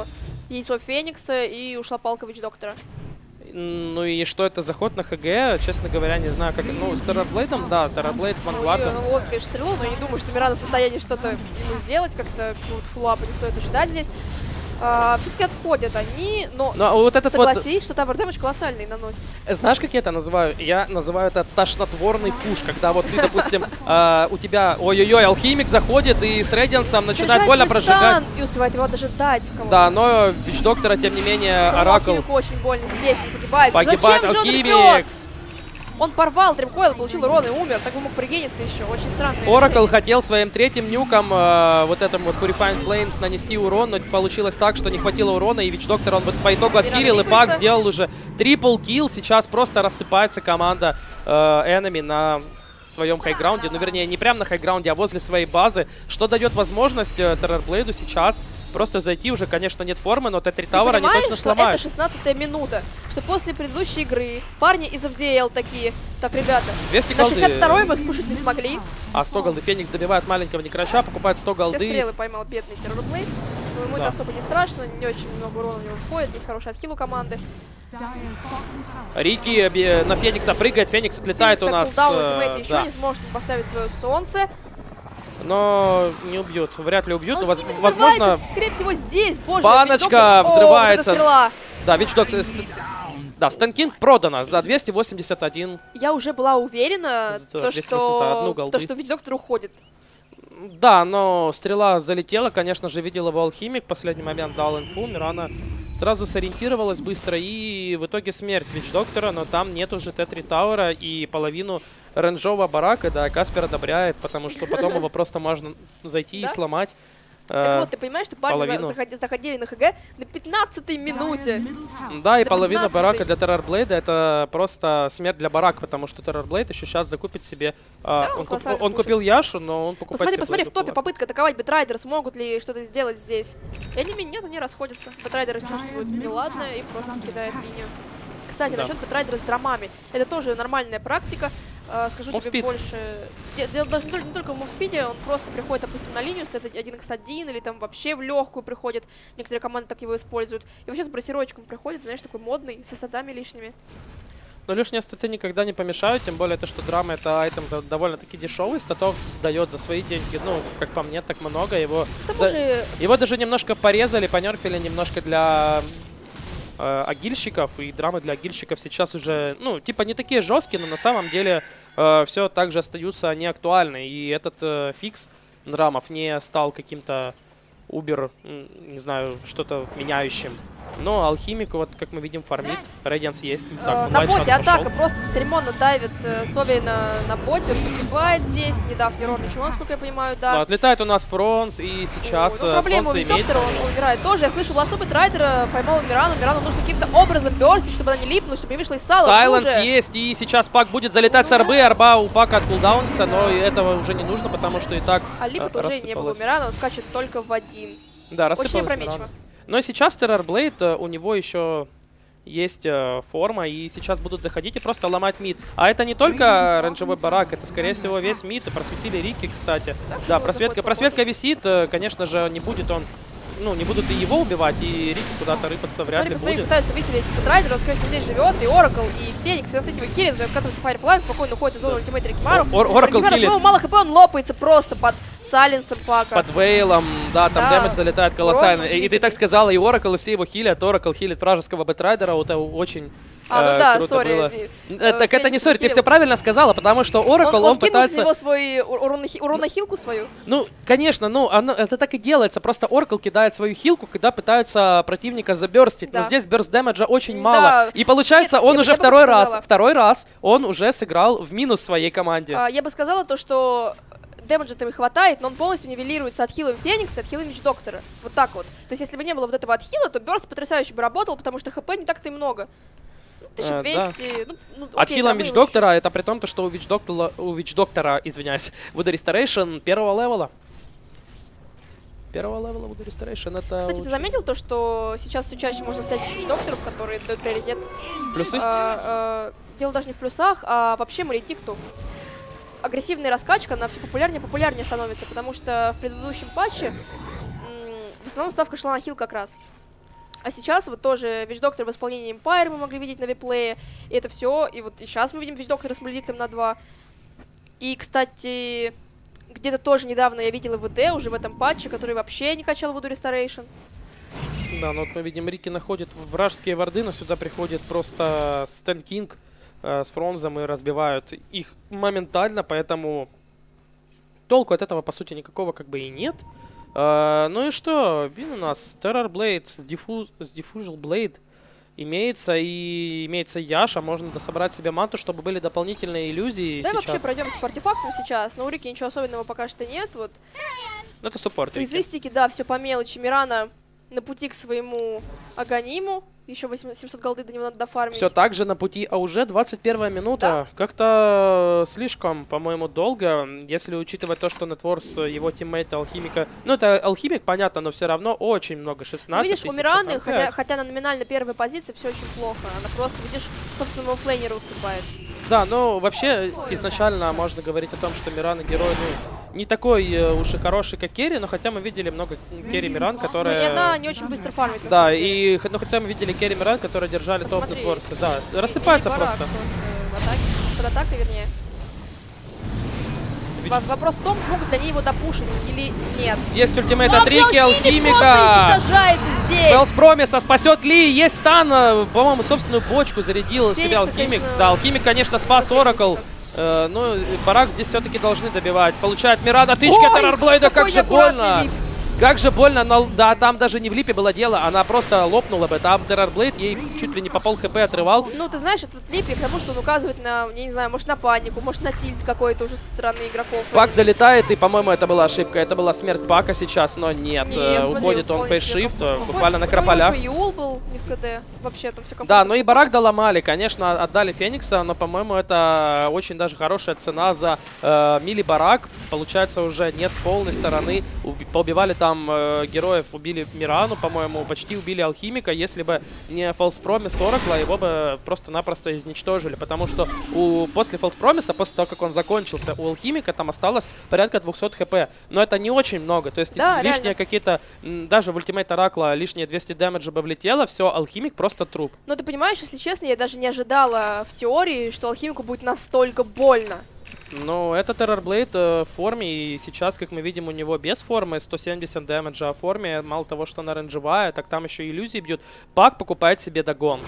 яйцо Феникса, и ушла палка Вич Доктора. Ну и что это за ход на ХГ, честно говоря, не знаю, как... Ну, с Террорблейдом, да, Террорблейд с Ванглардом. Ну вот, конечно, стрелу, но я не думаю, что Мирана в состоянии что-то ему сделать, как-то какого-то фуллапа не стоит ожидать здесь. Все-таки отходят они, но вот этот согласись, что тавер дэмэдж колоссальный наносит. Знаешь, как я это называю? Я называю это тошнотворный пуш, когда вот ты, допустим, у тебя, ой-ой-ой, алхимик заходит и с Рэдиансом начинает больно прожигать. И успевает его даже дать кому-то. Да, но Вич Доктора, тем не менее, Оракл... Алхимику очень больно здесь, он погибает. Погибает Зачем алхимик! же он рвет? Он порвал Дримкойл, получил урон и умер. Так бы мог пригениться еще. Очень странно. Оракл хотел своим третьим нюком вот этому вот Purifying Flames нанести урон, но получилось так, что не хватило урона, и Вич Доктор он вот по итогу отхилил, и Пак сделал уже трипл килл. Сейчас просто рассыпается команда Enemy на своем хайграунде. Ну, вернее, не прямо на хайграунде, а возле своей базы, что дает возможность Террорблейду сейчас просто зайти. Уже, конечно, нет формы, но Т3 Tower они точно сломают. Это 16-я минута, что после предыдущей игры парни из FDL такие: так, ребята, 200 на голды. 62-й мы их спушить не смогли. А 100 голды. Феникс добивает маленького Некрача, покупает 100 голды. Все стрелы поймал бедный Террорблейд. Но ему это особо не страшно, не очень много урона у него входит. Здесь хороший отхил у команды. Рики на Феникса прыгает, Феникс отлетает у нас. Еще не сможет поставить свое солнце. Но не убьют, вряд ли убьют. Возможно, скорее всего, здесь, боже, баночка взрывается. Вот да, Вич Доктор. Да, Стэнкинг продано за 281. Я уже была уверена, что Вич Доктор уходит. Да, но стрела залетела, конечно же, видел его алхимик, в последний момент дал инфу, Мирана сразу сориентировалась быстро, и в итоге смерть Вич Доктора, но там нет уже Т3 Тауэра, и половину рейнджового барака, да, Каспер одобряет, потому что потом его просто можно зайти и сломать. Так вот, ты понимаешь, что парни заходили на ХГ на 15-й минуте. Да, и половина барака для Террорблейда это просто смерть для барака, потому что Террорблейд еще сейчас закупит себе... он купил Яшу, но он покупает... Посмотри, в топе попытка атаковать Бэтрайдеры, смогут ли что-то сделать здесь. Эними нет, они расходятся. Бэтрайдеры чувствуют неладное и просто покидают линию. Кстати, насчет Бэтрайдера с драмами. Это тоже нормальная практика. Скажу тебе больше. Дело даже не только в мувспиде, он просто приходит, допустим, на линию, стоит 1x1 или там вообще в легкую приходит. Некоторые команды так его используют. И вообще с брассировочком приходит, знаешь, такой модный, со статами лишними. Но лишние статы никогда не помешают, тем более то, что драма это айтем довольно-таки дешевый, статов дает за свои деньги, ну, как по мне, так много. Его даже немножко порезали, понерфили немножко для... агильщиков, и драмы для агильщиков сейчас уже, ну, типа не такие жесткие, но на самом деле все так же остаются они актуальны. И этот фикс драмов не стал каким-то убер, не знаю, что-то меняющим. Но алхимик, вот как мы видим, фармит. Рейдианс есть. Так, на боте атака просто бесцеремонно давит Сови на боте. Он погибает здесь, не дав Нерор ничего, насколько я понимаю, да. Но отлетает у нас Фронс, и сейчас проблема у Вич Доктора, он умирает тоже. Я слышал, особый трайдер поймал Мирану. Мирану нужно каким-то образом берстить, чтобы она не липнула, чтобы не вышла из сала. Сайленс есть, и сейчас Пак будет залетать с арбы. Арба у Пака откулдаунится, но этого уже не нужно, потому что и так а липа тоже не было у Мирана, он скачет только в один. Да, рассыпалась Мирана. Но сейчас Террорблейд, у него еще есть форма, и сейчас будут заходить и просто ломать мид. А это не только рейнджевой барак, это, скорее всего, весь мид. Просветили Рики, кстати. Да, просветка висит, конечно же, не будет он... Ну, не будут и его убивать, и Рики куда-то рыпаться вряд ли будет. Пытаются выхилить Бэтрайдера, он, скорее всего, здесь живет, и Оракл, и Феникс, и на его хилит, вкатывается Файрфлайн, спокойно уходит из зоны ультимейта Рикимару. Оракл хилит. Мало хп, он лопается просто под Сайленсом Пака. Под Вейлом, да, там дэмэдж залетает колоссально. И ты так сказала, и Оракл, и все его хилят. Оракл хилит вражеского Бэтрайдера, это очень... ну да, круто сори. было. Так это не сори, ты все правильно сказала, потому что Оракл, он пытается... Он кинул в него свой урон-хилку свою? Ну, конечно, ну, это так и делается. Просто Оракл кидает свою хилку, когда пытаются противника заберстить. Но здесь бёрст дэмэджа очень мало. И получается, он уже второй раз он уже сыграл в минус своей команде. Я бы сказала то, что... Дэмэджа там и хватает, но он полностью нивелируется отхилом Феникса, отхилом Вич Доктора. Вот так вот. То есть, если бы не было вот этого отхила, то бёрст потрясающе бы работал, потому что хп не так-то и много. 1200, да. Отхилом Вич Доктора, это при том, что у Вич Доктора, извиняюсь, Voodoo Restoration первого левела. Первого левела Voodoo Restoration это... Кстати, ты заметил то, что сейчас все чаще можно встать Вич Докторов, которые дают приоритет? Плюсы? Дело даже не в плюсах, а вообще Маледикту. Агрессивная раскачка, она все популярнее и популярнее становится, потому что в предыдущем патче в основном ставка шла на хил как раз. А сейчас вот тоже Вич-Доктор в исполнении Empire мы могли видеть на виплее. И это все. И вот и сейчас мы видим Вич-Доктора с Маледиктом на 2. И, кстати, где-то тоже недавно я видела ВД уже в этом патче, который вообще не качал Voodoo Restoration. Да, ну вот мы видим, Рики находит вражеские варды, но сюда приходит просто Стэн Кинг с Фронзом и разбивают их моментально, поэтому толку от этого, по сути, никакого как бы и нет. Ну и что? Вин у нас Terror Blade с Diffusal Blade имеется, и имеется Яша. Можно дособрать себе манту, чтобы были дополнительные иллюзии. Давай вообще пройдемся по артефактам сейчас. На Урики ничего особенного пока что нет. Вот. Ну это суппорт. Фейзистики, да, все по мелочи. Мирана на пути к своему Аганиму. Еще 700 голды до него надо дофармить. Все так же на пути, а уже 21 минута. Да. Как-то слишком, по-моему, долго, если учитывать то, что Нетворс, его тиммейта Алхимика... Ну, это Алхимик, понятно, но все равно очень много, 16 видишь, тысяч. у Мираны, хотя на номинально первой позиции, все очень плохо. Она просто, видишь, собственного флейнера уступает. Да, ну, вообще, изначально можно говорить о том, что Мирана герой, ну, не такой уж и хороший, как Керри, но хотя мы видели много Керри Миран, которые... Ну, и она не очень быстро фармит, на да, самом деле. и, ну, хотя мы видели Керри Миран, которые держали топ Нетворсы. Да, рассыпается просто. Под атакой, вернее. Вопрос в том, смогут ли они его допушить или нет. Есть ультимейт от Рики, Алхимика. Фэлс Промиса спасет Ли. Есть стан. По-моему, собственную бочку зарядил себе Алхимик. Да, Алхимик, конечно, спас Оракл. Ну, Барак здесь все-таки должны добивать. Получает Мирана тычки от Террорблейда. Как же больно. Как же больно, но да, там даже не в липе было дело, она просто лопнула бы. Там Террорблейд ей чуть ли не по пол хп отрывал. Ну, ты знаешь, этот лип, потому что он указывает на, я не знаю, может на панику, может на тильт какой-то уже со стороны игроков. Пак залетает, и, по-моему, это была ошибка. Это была смерть Пака сейчас, но нет. Уходит он фейшифт, буквально на крополях. Ну, Юл был не в КД, вообще там все комфортно. Да, ну и Барак доломали, конечно, отдали Феникса, но, по-моему, это очень даже хорошая цена за мили Барак. Получается, уже нет полной стороны. Поубивали там героев, убили Мирану, по-моему, почти убили Алхимика. Если бы не фалспромис Оракла, его бы просто-напросто изничтожили. Потому что после фалспромиса, после того, как он закончился, у Алхимика там осталось порядка 200 хп. Но это не очень много. То есть да, лишние какие-то, даже в ультимейт Оракла лишние 200 дэмэджа бы влетело, все, Алхимик просто труп. Но ты понимаешь, если честно, я даже не ожидала в теории, что Алхимику будет настолько больно. Ну, это Террорблейд в форме, и сейчас, как мы видим, у него без формы 170 дэмэджа, а в форме, мало того, что она рейнджевая, так там еще иллюзии бьют. Пак покупает себе догон.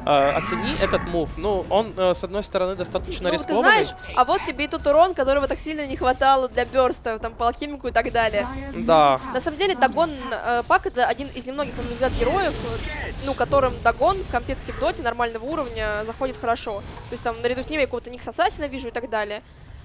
Оцени этот мув. Ну, он, с одной стороны, достаточно рискованный. Ты знаешь, а вот тебе и тот урон, которого так сильно не хватало для бёрста, там, по Алхимику и так далее. Да. На самом деле, догон Пак — это один из немногих, на мой взгляд, героев, ну, которым догон в комплекте в доте нормального уровня заходит хорошо. То есть, там, наряду с ним я какого-то Никс Ассасина вижу и так далее.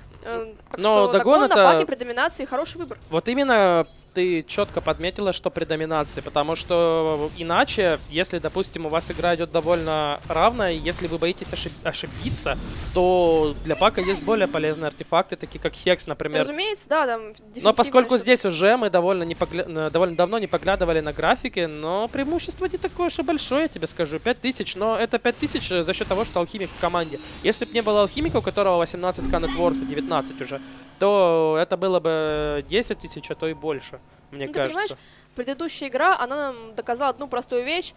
Так но что догон на это... Паке при доминации хороший выбор. Вот именно ты четко подметила, что при доминации, потому что иначе, если, допустим, у вас игра идет довольно равная, если вы боитесь ошибиться, то для Пака есть более полезные артефакты, такие как Хекс, например. Разумеется, да, там. Но поскольку здесь уже мы довольно давно не поглядывали на графики, но преимущество не такое уж и большое, я тебе скажу, 5000, но это 5000 за счет того, что Алхимик в команде. Если бы не было Алхимика, у которого 18к нетворса, 19 уже, то это было бы 10 тысяч, а то и больше. Мне кажется. Ты понимаешь, предыдущая игра, она нам доказала одну простую вещь.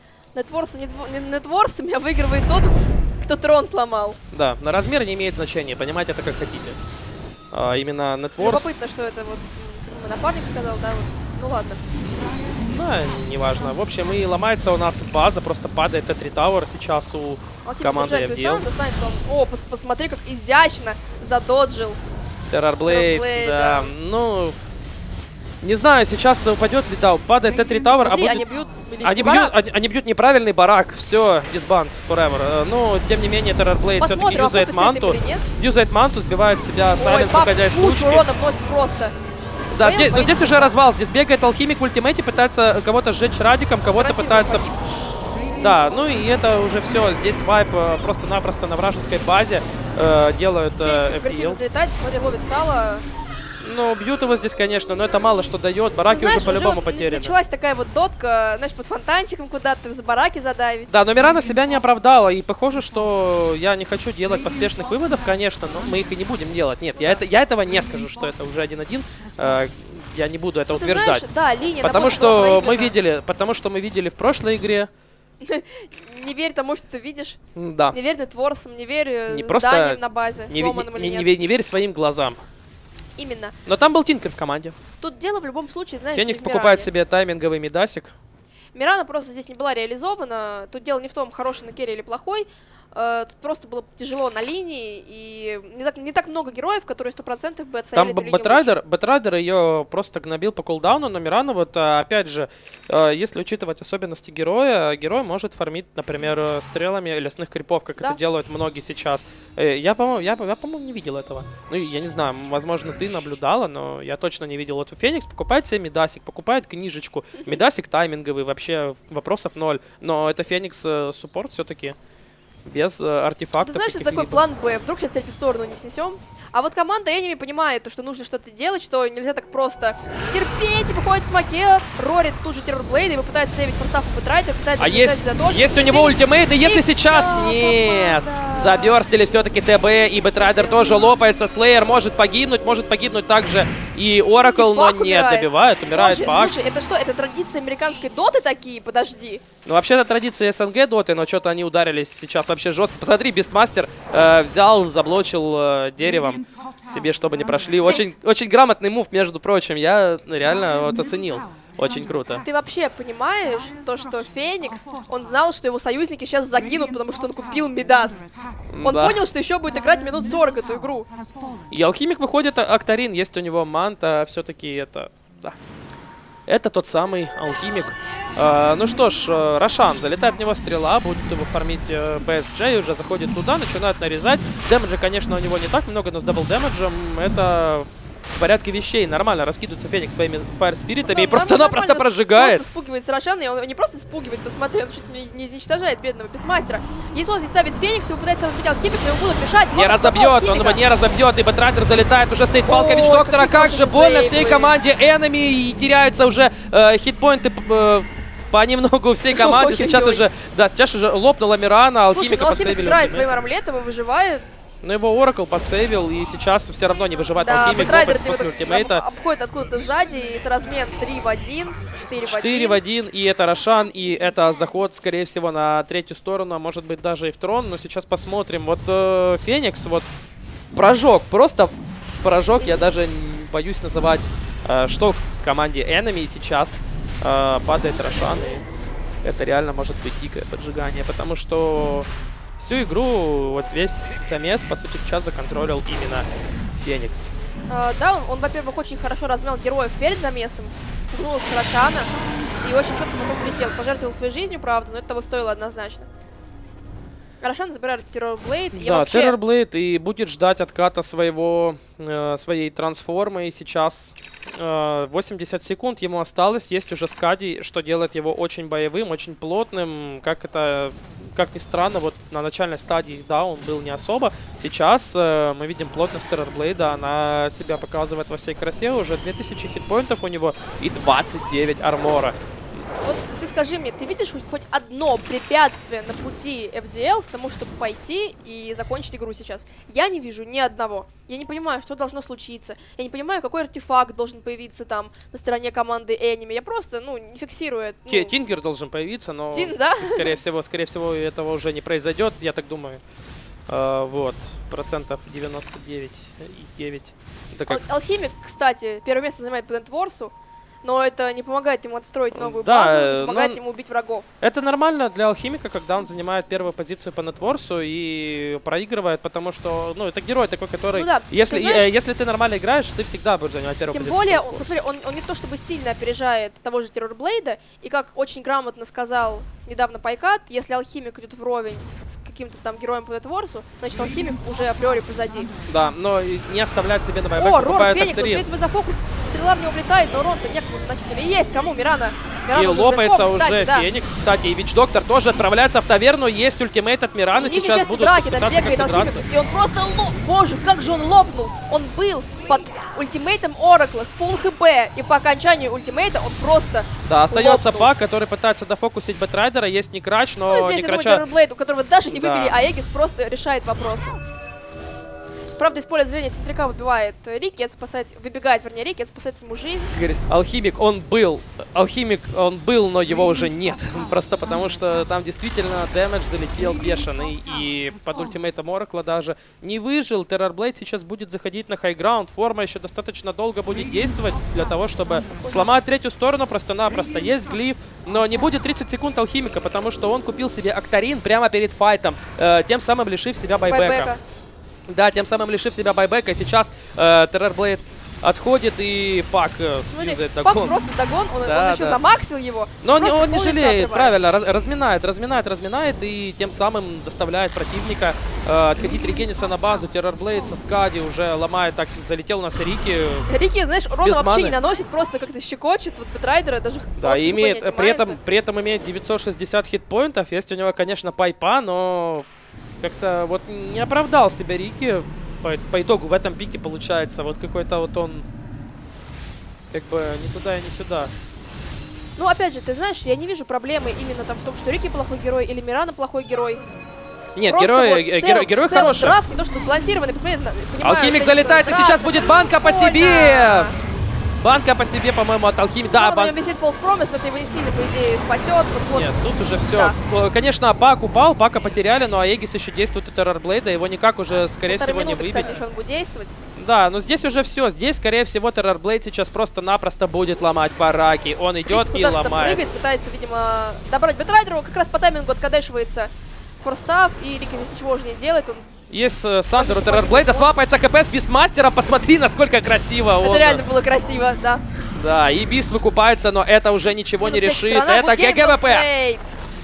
Нетворсами выигрывает тот, кто трон сломал. Да, на размер не имеет значения, понимаете это как хотите. Именно Нетворс... Любопытно, что это вот напарник сказал, да, вот. Ну ладно. Да, неважно. В общем, и ломается у нас база, просто падает Т3 Тауэр сейчас у команды FDL. О, посмотри, как изящно задоджил. Террорблейд, да. Ну... Не знаю, сейчас упадет ли, да, падает Т3 Тауэр, а будет... Они бьют неправильный барак, все, дисбанд, forever. Но, тем не менее, Террорблейд все-таки юзает манту. Юзает манту, сбивает себя Сайленс, выходя из тучки. Урона вносит просто. Да, здесь уже развал, здесь бегает Алхимик в ультимейте, пытается кого-то сжечь радиком, кого-то пытается... Да, ну и это уже все, здесь вайп просто-напросто на вражеской базе делают FPL. Залетает, смотри, ловит сало. Ну, бьют его здесь, конечно, но это мало что дает. Бараки уже по-любому потеряны. Началась такая вот дотка, знаешь, под фонтанчиком куда-то, за бараки задавить. Да, но Мирана себя не оправдала. И похоже, что я не хочу делать поспешных выводов, конечно, но мы их и не будем делать. Нет, я этого не скажу, что это уже 1-1. я не буду это ну, утверждать. Знаешь, да, линия потому что мы видели в прошлой игре. Не верь тому, что ты видишь. Да. Не верь нетворсам, не верь не зданиям на базе, не, сломанным или нет. Не верь своим глазам. Именно. Но там был Тинкер в команде. Тут дело в любом случае, знаешь, Феникс покупает себе тайминговый Мидасик. Мирана просто здесь не была реализована. Тут дело не в том, хороший на керри или плохой. Тут просто было тяжело на линии, и не так много героев, которые 100% бы отстояли. Там Бэтрайдер ее просто гнобил по кулдауну, но Мирана, вот опять же, если учитывать особенности героя, герой может фармить, например, стрелами лесных крипов, как это делают многие сейчас. Я, по-моему, не видел этого. Ну, я не знаю, возможно, ты наблюдала, но я точно не видел. Вот Феникс покупает себе Мидасик, покупает книжечку. Мидасик тайминговый, вообще вопросов ноль. Но это Феникс суппорт все-таки. Без артефактов. Ты знаешь, это такой план Б. Вдруг сейчас третью сторону не снесем. А вот команда Enemy понимает, что нужно что-то делать, что нельзя так просто терпеть. И выходит смоке, рорит тут же террорблейд и попытается сейвить форстаф и Бэтрайдер. Есть у него ультимейт, и если сейчас... Нет! Заберстили все-таки ТБ, и Бэтрайдер тоже лопается. Слеер может погибнуть также и Оракл, но нет, добивает, умирает Пак. Слушай, это что, это традиция американской доты такие? Подожди. Ну, вообще, это традиция СНГ доты, но что-то они ударились сейчас вообще жестко. Посмотри, Бистмастер взял, заблочил деревом себе, чтобы не прошли. Очень грамотный мув, между прочим. Я реально вот оценил. Очень круто. Ты вообще понимаешь то, что Феникс, он знал, что его союзники сейчас закинут, потому что он купил Мидас. Он понял, что еще будет играть минут 40 эту игру. И Алхимик выходит, Актарин, есть у него манта, все-таки это... Да. Это тот самый Алхимик. Ну что ж, Рошан, залетает в него стрела, будет его фармить BSJ, уже заходит туда, начинает нарезать. Дэмэджа, конечно, у него не так много, но с дабл дэмэджем это в порядке вещей. Нормально раскидывается Феникс своими фаер-спиритами и просто-напросто прожигает. Просто спугивает Рошана, и он не просто спугивает, посмотри, он чуть не изничтожает бедного Бестмастера. Если он здесь ставит Феникс и попытается разбить Алхимик, но ему будут мешать. Не разобьет, он его не разобьет, и Бэтрайдер залетает, уже стоит палка Вич-доктора, как же больно всей команде Enemy, и теряются уже хитпоинты понемногу всей команде. Сейчас уже лопнула Мирана, Алхимика подсейвили. Алхимик играет своим армлетом и выживает. Но его Оракл подсейвил, и сейчас все равно не выживает Алхимик, лопается после ультимейта. Обходит откуда-то сзади, и это размен 3 в 1, 4 в 1. 4 в 1, и это Рошан, и это заход, скорее всего, на третью сторону, а может быть даже и в трон. Но сейчас посмотрим. Вот Феникс, вот прожог, просто прожог, я даже боюсь называть, что в команде Enemy сейчас падает Рошан, и это реально может быть дикое поджигание, потому что всю игру, вот весь замес, по сути, сейчас законтролил именно Феникс. Да, он, во-первых, очень хорошо размял героев перед замесом, спугнул с Рошана и очень четко потом полетел. Пожертвовал своей жизнью, правда, но это того стоило однозначно. Рошан забирает Террорблейд. Да, вообще... Террорблейд, и будет ждать отката своей трансформы. И сейчас 80 секунд ему осталось. Есть уже Скади, что делает его очень боевым, очень плотным. Как ни странно, вот на начальной стадии, да, он был не особо. Сейчас мы видим плотность Террорблейда. Она себя показывает во всей красе. Уже 2000 хитпоинтов у него и 29 армора. Вот ты скажи мне, ты видишь хоть одно препятствие на пути FDL к тому, чтобы пойти и закончить игру сейчас? Я не вижу ни одного. Я не понимаю, что должно случиться. Я не понимаю, какой артефакт должен появиться там на стороне команды Enemy. Я просто, не фиксирую это. Тингер должен появиться, но да? скорее всего, этого уже не произойдет, я так думаю. Вот, процентов 99,9. Алхимик, кстати, первое место занимает по Нетворсу. Но это не помогает ему отстроить новую базу, не помогает ему убить врагов. Это нормально для Алхимика, когда он занимает первую позицию по Нетворсу и проигрывает, потому что, это герой такой, который... Если ты нормально играешь, ты всегда будешь занимать первую позицию. Тем более, посмотри, он не то чтобы сильно опережает того же Террорблейда, и как очень грамотно сказал недавно Пайкат, если Алхимик идет вровень с каким-то там героем по Нетворсу, значит Алхимик уже априори позади. Да, но не оставлять себе на байбэк. О, Рор, Феникс, успеет его зафокус, стрела в него влетает, но урон-то некому носителей есть. Кому? Мирана. И лопается уже Феникс, кстати, и Вич-доктор тоже отправляется в таверну, есть ультимейт от Мираны, сейчас будут пытаться как-то драться. И он просто боже, как же он лопнул! Он был под ультимейтом Оракла с фулл хп, и по окончанию ультимейта он просто да, остается Пак, который пытается дофокусить Бэтрайдера, есть Некрач, но здесь, Некрача... Террорблейд, у которого даже не выбили, а Эгис просто решает вопросы. Правда, из поля зрения Сентрика выбивает Рикет, выбегает, вернее, Рикет, спасает ему жизнь. Говорит, Алхимик, он был, но его уже нет. Просто потому, что там действительно дэмэдж залетел бешеный. И под ультимейтом Оракла даже не выжил. Террорблейд сейчас будет заходить на хайграунд. Форма еще достаточно долго будет действовать для того, чтобы сломать третью сторону. Просто-напросто есть глиф, но не будет 30 секунд Алхимика, потому что он купил себе Октарин прямо перед файтом, тем самым лишив себя байбека. Да, тем самым лишив себя байбека. Сейчас Террорблейд отходит, и Пак юзает дагон. Пак просто дагон, он еще замаксил его. Но он не жалеет, правильно, разминает, и тем самым заставляет противника отходить Регениса на базу. Террорблейд со Скади уже ломает, так залетел у нас Рики. Рики, знаешь, урона вообще не наносит, просто как-то щекочет, вот Бэтрайдера даже. Да, и имеет, при этом имеет 960 хитпоинтов, есть у него, конечно, пайпа, но как-то вот не оправдал себя Рики. По итогу в этом пике получается вот какой-то вот он как бы ни туда и ни сюда. Ну, опять же, ты знаешь, я не вижу проблемы именно там в том, что Рики плохой герой или Мирана плохой герой. Нет, герой хороший. Драфт не то, что сбалансированный, посмотри, Алхимик залетает, и сейчас будет банка по себе! Банка по себе, по-моему, от Алхимика. Да, банка. Висит False Promise, но это его не сильно, по идее, спасет. Вот. Нет, тут уже все. Да. Конечно, Пак упал, Пака потеряли, но Аегис еще действует у Террорблейда. Его никак уже, скорее всего, не выбить. Кстати, еще он будет действовать. Да, но здесь уже все. Здесь, скорее всего, Террорблейд сейчас просто-напросто будет ломать бараки. Он идет и ломает. Прыгает, пытается, видимо, добрать Бэтрайдеру. Как раз по таймингу откадешивается форстав, и Рики здесь ничего уже не делает. Он есть Сандер у Террорблейда, свапается КП с Бистмастером. Посмотри, насколько красиво. Это реально было красиво, да. Да, и Бист выкупается, но это уже ничего не решит. Это ГГВП.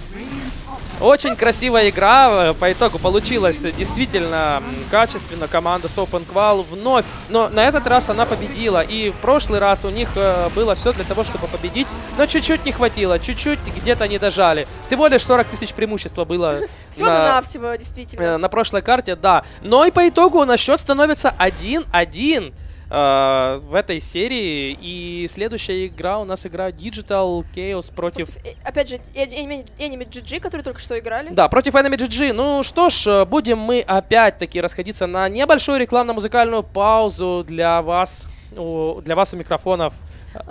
Очень красивая игра. По итогу получилось действительно качественно. Команда с OpenQual вновь. Но на этот раз она победила. И в прошлый раз у них было все для того, чтобы победить. Но чуть-чуть не хватило. Чуть-чуть где-то не дожали. Всего лишь 40 тысяч преимущества было. Всего-навсего, действительно. На прошлой карте, да. Но и по итогу у нас счет становится 1-1. В этой серии. И следующая игра у нас игра Digital Chaos против... Опять же, Enemy GG, которые только что играли. Да, против Enemy GG. Ну что ж, будем мы опять-таки расходиться на небольшую рекламно-музыкальную паузу для вас. У микрофонов.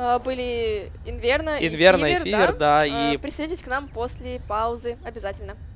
Были Инверно и Фивер, да. И присоединяйтесь к нам после паузы обязательно.